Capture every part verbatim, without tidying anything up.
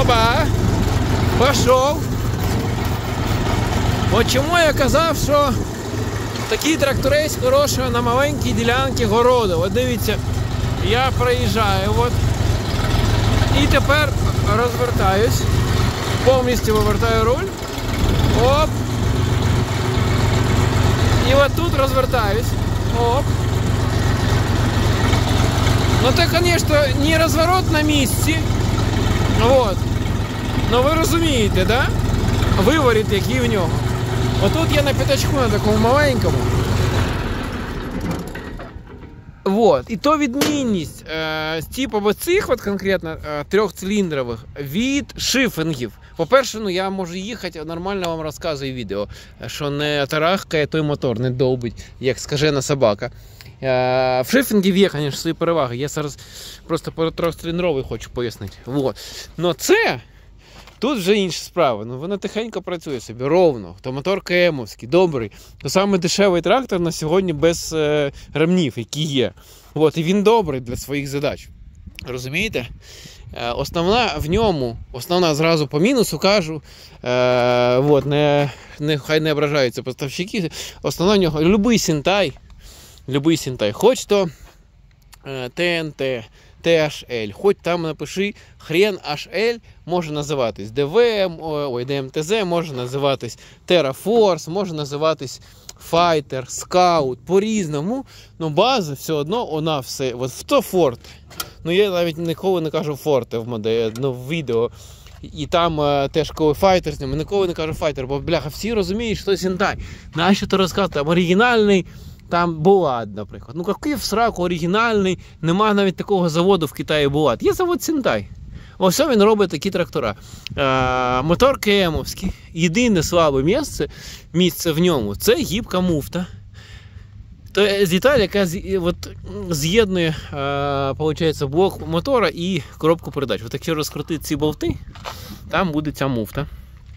Оба! Пішов! От чому я казав, що такий тракторець хороший на маленькій ділянці городу. От дивіться, я проїжджаю, от. І тепер розвертаюсь, повністю вивертаю руль. Оп! І от тут розвертаюсь. Оп! Ну це, звісно, не розворот на місці. Вот. Ну ви розумієте, да? Виворіт, який в нього. Отут я на п'ятачку, на такому маленькому. Вот. І то відмінність е, з типу цих от конкретно е, трьохциліндрових від шифінгів. По-перше, ну я можу їхати, нормально вам розказую відео, що не тарахкає той мотор, не довбить, як скажена собака. Е, в шифінгів є, звісно, свої переваги. Я зараз просто про трьохциліндровий хочу пояснити. Вот. Но це... Тут вже інша справа, ну вона тихенько працює собі, ровно, то мотор КМовський, добрий, то саме дешевий трактор на сьогодні без е, ремнів, які є. От, і він добрий для своїх задач, розумієте? Е, основна в ньому, основна зразу по мінусу кажу, е, от, не, не, хай не ображаються поставщики, основна в нього, любий сінтай, любий сінтай, хоч то е, ТНТ, Т Аш Ель, хоч там напиши, хрен Аш Ель може називатись ДВМ, ой, Д М Т З, може називатись Terraforce, може називатись Fighter, Scout, по-різному, ну база все одно, вона все, от в то Форт, ну я навіть ніколи не кажу Форте в моделі, ну в відео, і там е, теж коли Fighter з ними, ніколи не кажу Fighter, бо бляха, всі розуміють, що Сінтай, нащо то розказати, там оригінальний, там Булат, наприклад. Ну, який в сраку оригінальний, нема навіть такого заводу в Китаї Булат. Є завод Сінтай. Ось він робить такі трактора. А, мотор КМовський. Єдине слабе місце, місце в ньому – це гібка муфта. То деталь, яка от, з'єднує виходить, блок мотора і коробку передач. От якщо розкрутити ці болти, там буде ця муфта.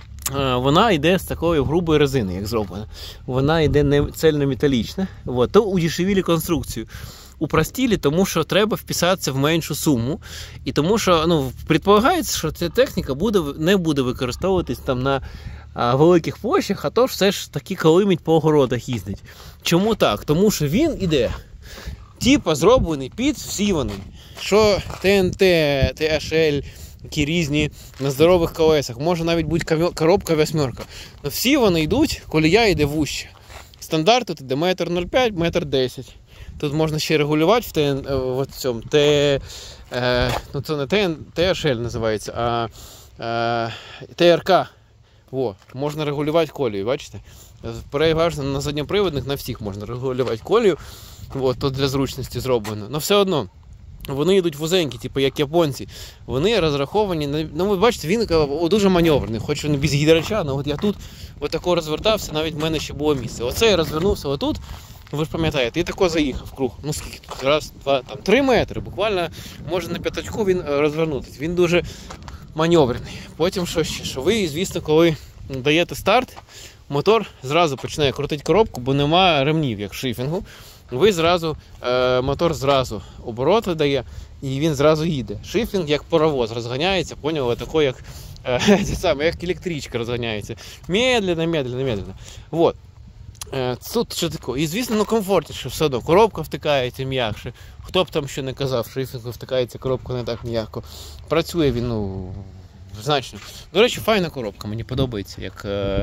Вона йде з такої грубої резини, як зроблена. Вона йде не цельнометалічна. Вот. То удешевили конструкцію. Упростили, тому що треба вписатися в меншу суму. І тому що, ну, предполагається, що ця техніка буде, не буде використовуватись там на а, великих площах, а то все ж таки колимить по огородах їздить. Чому так? Тому що він іде, типа, зроблений під всі вони. Що Т Н Т, Т Аш Ель, які різні на здорових колесах, може навіть бути коробка восьмерка. Но всі вони йдуть, колія йде вужче. Стандарт тут йде метр нуль п'ять, метр десять. Тут можна ще регулювати в, те, в цьому Т, е, ну це не Т Аш Ель називається, а е, Т Р К. Во, можна регулювати колію, бачите? Переважно на задньоприводних, на всіх можна регулювати колію. Вот, тут для зручності зроблено. Но все одно. Вони йдуть вузенькі, типу як японці. Вони розраховані на, ну ви бачите, він дуже маневрений, хоч він без гідрача, але от я тут отако розвертався, навіть в мене ще було місце. Оце я розвернувся отут, ви ж пам'ятаєте, і тако заїхав круг. Ну скільки тут? Раз, два, там, три метри, буквально, може на п'ятачку він розвернутися. Він дуже маневрений. Потім що ще, що ви, звісно, коли даєте старт, мотор зразу починає крутити коробку, бо немає ремнів, як в шифінгу. Ви зразу, е, мотор зразу обороти дає, і він зразу їде. Шифінг як паровоз розганяється, поняли, такий як, е, саме, як електричка розганяється. Медленно, медленно, медленно. Вот. Е, тут що таке? І звісно, ну комфортніше все одно. Коробка втикається м'якше. Хто б там ще не казав, шифінгу втикається коробка не так м'яко. Працює він, ну, значно. До речі, файна коробка, мені подобається, як... Е,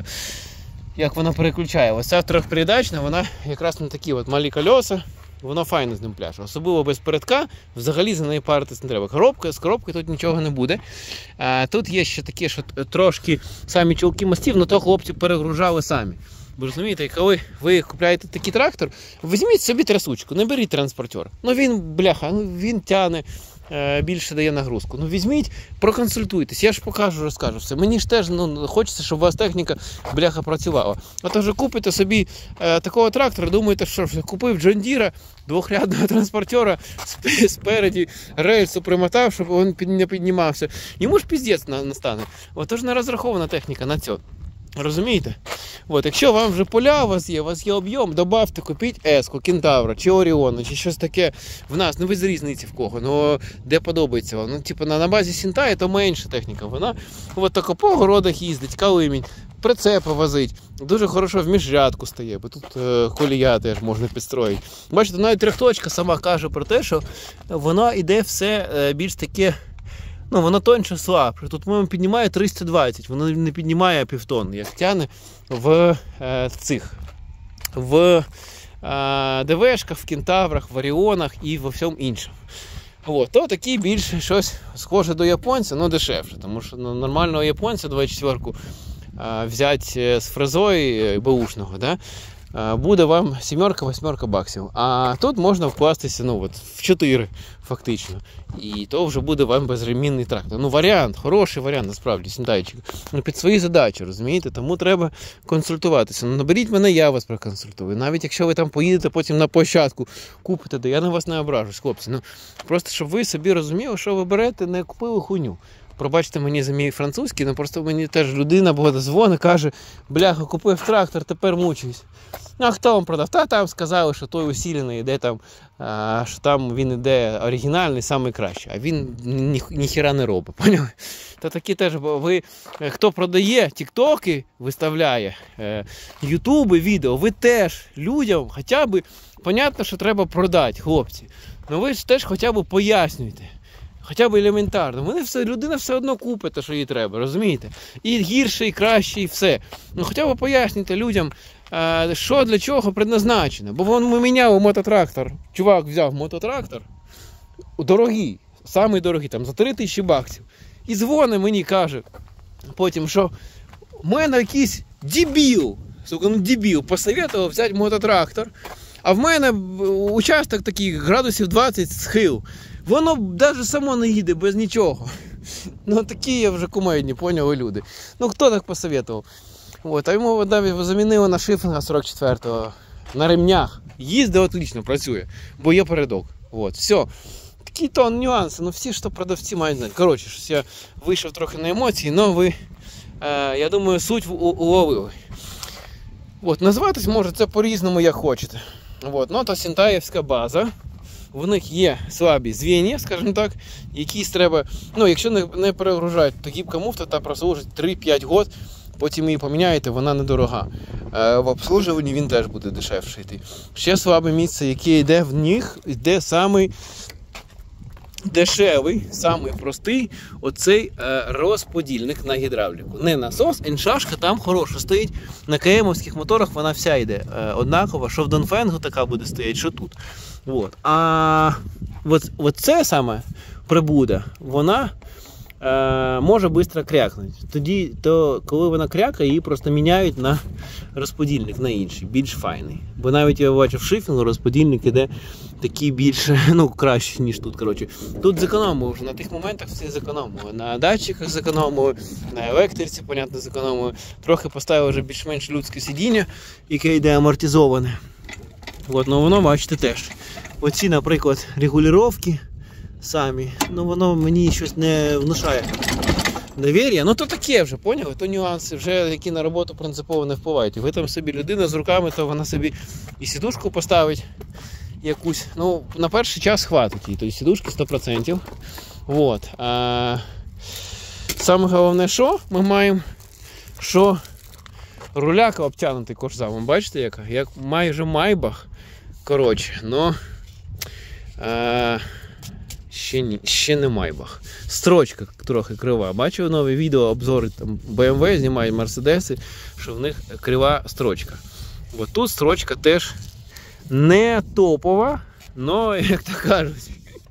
як вона переключає. Ось ця трьохпередачна, вона якраз на такі от малі колеса, воно файно з ним пляше. Особливо без передка, взагалі за неї паритись не треба. Коробка, з коробкою тут нічого не буде. А, тут є ще таке, що трошки самі чулки мостів, але то хлопці перегружали самі. Ви розумієте, коли ви купляєте такий трактор, візьміть собі трясучку, не беріть транспортер. Ну він, бляха, ну він тягне, більше дає нагрузку. Ну візьміть, проконсультуйтесь, я ж покажу, розкажу все. Мені ж теж ну, хочеться, щоб у вас техніка, бляха, працювала. А то вже купите собі е, такого трактора, думаєте, що ж, купив Джон Діра, двохрядного транспортера, спереді рельсу примотав, щоб він не піднімався. Йому ж піздець настане. Отож не розрахована техніка на це. Розумієте? От, якщо вам вже поля у вас є, у вас є об'єм, добавте, купіть Еску, Кентавра, чи Оріона, чи щось таке в нас, ну без різниці в кого, ну де подобається вам. Ну, типу, на, на базі Сінтаї то менша техніка, вона от тако по городах їздить, калимінь, прицепи возить, дуже хорошо в міжрядку стає, бо тут е, колія теж можна підстроїти. Бачите, навіть трьохточка сама каже про те, що вона йде все е, більш таке, ну, воно тоньше, слабше. Тут, по-моєму, піднімає триста двадцять, воно не піднімає півтонни, як тягне в, е, в цих, в е, ДВшках, в Кентаврах, в Оріонах і во всьому іншому. От, то такий більше щось схоже до японця, але дешевше, тому що ну, нормального японця двадцять четвірку е, взяти з фрезою беушного, да? Буде вам сімерка-восьмерка баксів. А тут можна вкластися ну, от, в чотири фактично. І то вже буде вам безремінний трактор. Ну, варіант, хороший варіант, насправді, Сінтайчик. Ну, під свої задачі, розумієте? Тому треба консультуватися. Ну, наберіть мене, я вас проконсультую. Навіть якщо ви там поїдете потім на площадку, купите, то я на вас не ображусь, хлопці. Ну, просто, щоб ви собі розуміли, що ви берете, не купили хуйню. Пробачте мені за мій французький, але просто мені теж людина буде дзвонить, каже, бляха, купив трактор, тепер мучуюсь. А хто вам продав? Та там сказали, що той усилений йде там, а, що там він іде оригінальний, найкращий, а він ні, ніхіра не робить, поняли? То такі теж, бо ви, хто продає тіктоки, виставляє, ютуби, відео, ви теж людям хоча б, понятно, що треба продати, хлопці, але ви ж теж хоча б пояснюйте. Хоча б елементарно. Вони все, людина все одно купить те, що їй треба, розумієте? І гірше, і краще, і все. Ну хоча б пояснюйте людям, що для чого предназначено. Бо вон ми міняли мототрактор. Чувак взяв мототрактор, дорогий, самий дорогий, там за три тисячі баксів. І дзвонить мені, каже, потім, що в мене якийсь дебіл, сука, ну дебіл, посоветував взяти мототрактор, а в мене участок такий градусів двадцять схил. Воно навіть само не їде без нічого. Ну такі я вже кумедні, поняли люди. Ну хто так посоветував? От, а йому навіть замінили на шифінга сорок четвертого на ремнях. Їздить отлично, працює, бо є передок. От, все. Такі то нюанси, ну всі, що продавці мають знати. Коротше, щось я вийшов трохи на емоції, але ви, е, я думаю, суть уловили. От, назватись може це по-різному, як хочете. От, ну, то Сінтаївська база. В них є слабі звіння, скажімо так, якісь треба, ну, якщо не, не перегружають, то гібка муфта та прослужить три-п'ять років, потім її поміняєте, вона недорога. Е, в обслужуванні він теж буде дешевше йти. Ще слабе місце, яке йде в них, йде самий дешевий, самий простий, оцей е, розподільник на гідравліку. Не насос, іншашка там хороша стоїть. На КМовських моторах вона вся йде е, однакова, що в Донфенгу така буде стояти, що тут. От. А от, от це саме прибуда, вона е, може швидко крякнути. Тоді, то, коли вона крякає, її просто міняють на розподільник, на інший, більш файний. Бо навіть я бачив в шифінгу, розподільник іде такий більш, ну, краще, ніж тут, коротше. Тут зекономили вже, на тих моментах все зекономили. На датчиках зекономили, на електриці, понятно, зекономили. Трохи поставили вже більш-менш людське сидіння, яке йде амортизоване. От, ну воно, бачите, теж. Оці, наприклад, регулювання самі, ну воно мені щось не внушає довір'я. Ну то таке вже, поняли? То нюанси вже, які на роботу принципово не впливають. Ви там собі людина з руками, то вона собі і сідушку поставить якусь. Ну, на перший час хватить її, тобто сідушки сто відсотків. От. А, саме головне, що ми маємо, що руляка обтягнутий корзамом, бачите, яка? Як майже майбах. Коротше, но а, ще, ні, ще не майбах. Строчка трохи крива. Бачив нові відео, обзори, там Б М В знімають, Мерседеси, що в них крива строчка. От тут строчка теж не топова, но, як то кажуть,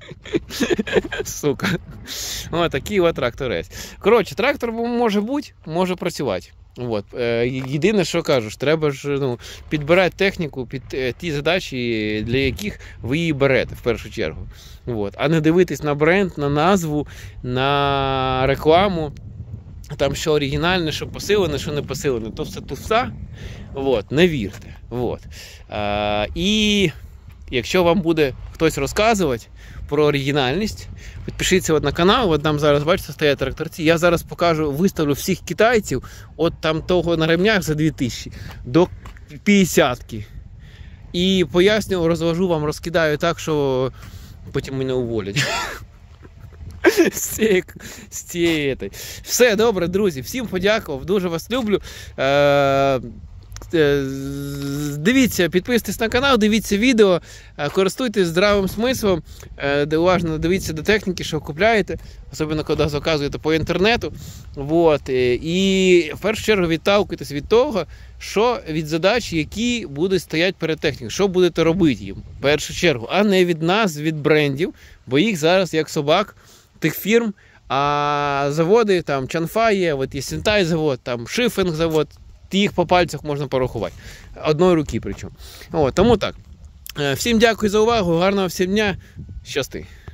сука. Ось такий от тракторець. Коротше, трактор може бути, може працювати. От. Єдине, що кажу, треба ж ну, підбирати техніку під ті задачі, для яких ви її берете в першу чергу. От. А не дивитись на бренд, на назву, на рекламу, там що оригінальне, що посилене, що не посилене. То все туфта. От. Не вірте. От. А, і Якщо вам буде хтось розказувати про оригінальність, підпишіться от на канал, от там зараз, бачите, стоять тракторці. Я зараз покажу, виставлю всіх китайців, от там того на ремнях за дві тисячі до п'ятдесятки. І поясню, розвожу вам, розкидаю так, що потім мене уволять. З цієї, з цієї. Все, добре, друзі, всім подякував, дуже вас люблю. Е- Дивіться, підписуйтесь на канал, дивіться відео, користуйтесь здравим смислом, уважно дивіться до техніки, що купляєте, особливо коли заказуєте по інтернету. Вот. І в першу чергу відталкуйтесь від того, що від задач, які будуть стояти перед технікою, що будете робити їм в першу чергу, а не від нас, від брендів, бо їх зараз як собак тих фірм, а заводи, там Чанфа є, от є Сінтай завод, там Шифенг завод, їх по пальцях можна порахувати. Одної руки причому. О, тому так. Всім дякую за увагу, гарного всім дня, щасти.